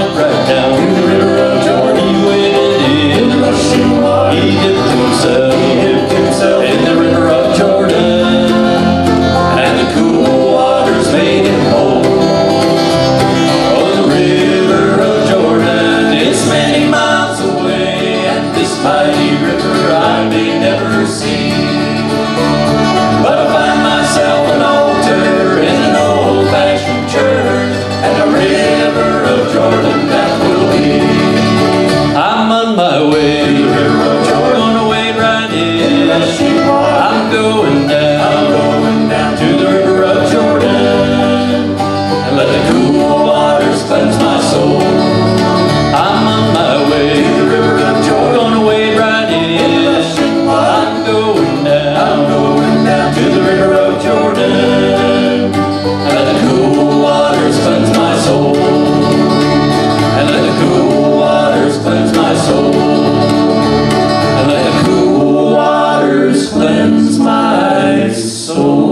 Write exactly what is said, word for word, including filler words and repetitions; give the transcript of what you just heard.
went right down to the river of Jordan. He waded in the rushing water. He dipped himself, he dipped himself in the river of Jordan, and the cool waters made him whole. Oh, the river of Jordan, it's many miles away, and this mighty river I may never see. But I find myself an altar in an old-fashioned church, and a river of Jordan that will be. I'm on my way to the river of Jordan, gonna wade right in. I'm going down, I'm going down to the river of Jordan, and let the cool waters cleanse my soul. I'm on my way to the river of Jordan, gonna wade right in. I'm going down, I'm going down to the river of Jordan, and let the cool waters cleanse my soul. And let the cool waters cleanse my soul. And let the cool waters cleanse my soul.